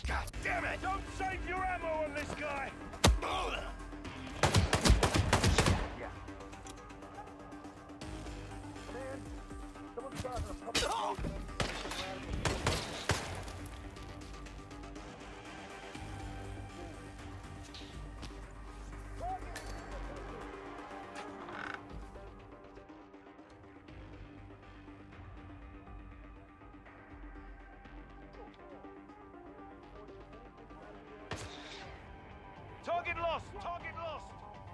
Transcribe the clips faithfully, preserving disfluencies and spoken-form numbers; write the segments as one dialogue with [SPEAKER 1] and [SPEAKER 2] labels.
[SPEAKER 1] God damn it! Don't save your ammo on this guy!
[SPEAKER 2] Yeah. Man, someone's got a public oh.
[SPEAKER 1] Target lost! Target lost!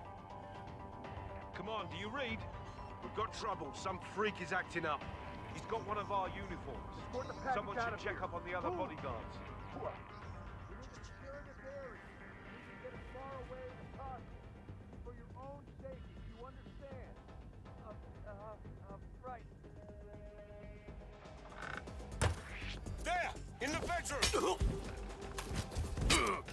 [SPEAKER 1] Come on, do you read? We've got trouble. Some freak is acting up. He's got one of our uniforms. Someone should check up on the other bodyguards.
[SPEAKER 2] We need to secure this area. You need to get as far away as possible. For your own safety, you understand? Uh, uh, uh, right.
[SPEAKER 1] There! In the bedroom!